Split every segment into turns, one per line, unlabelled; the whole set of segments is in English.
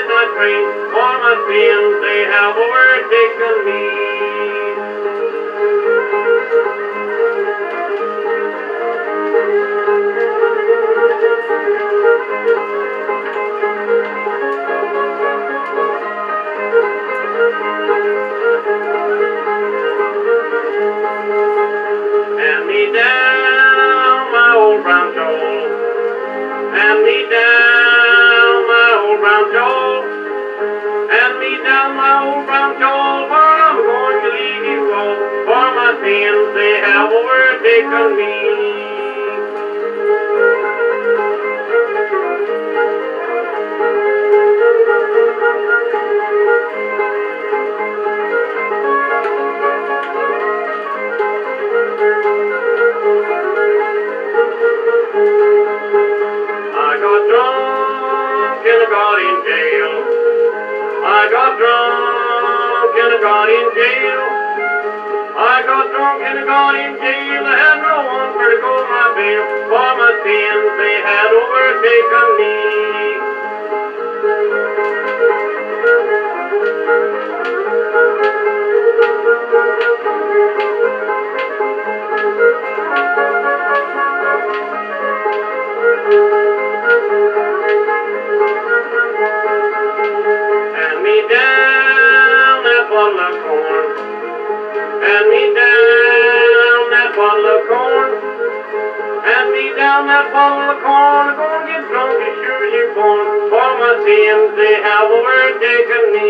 did not train, for my sins they have overtaken me. Hand me down my old brown shawl. Hand me down my old brown shawl. Hand me down my old brown shawl, for I'm going to leave you all. For my sins they have overtaken me. I got drunk and I got in jail. I got drunk and I got in jail. I got drunk and I got in jail. I had no one for to go my bail. For my sins they had overtaken me. Hand me down that bottle of corn. Hand me down that bottle of corn. Hand me down that bottle of corn. I'm gonna get drunk as sure as you're born. For my sins they have overtaken me.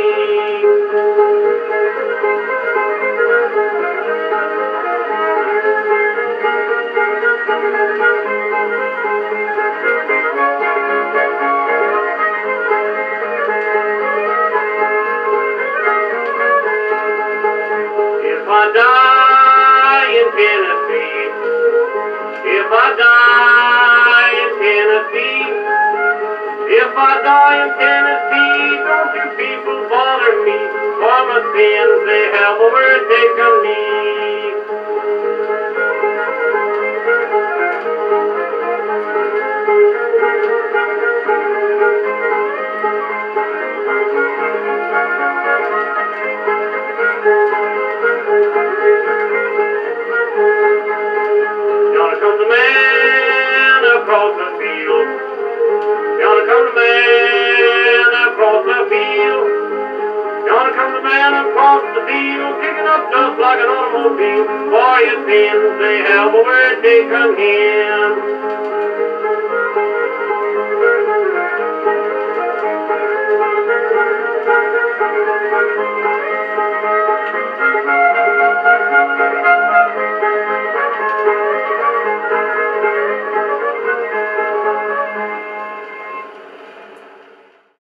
If I die in Tennessee, if I die in Tennessee, if I die in Tennessee, don't you people bother me, for my sins they have overtaken me. Yonder comes a man across the field. Yonder comes a man across the field. Yonder comes a man across the field, kicking up dust like an automobile. For his sins they have overtaken him.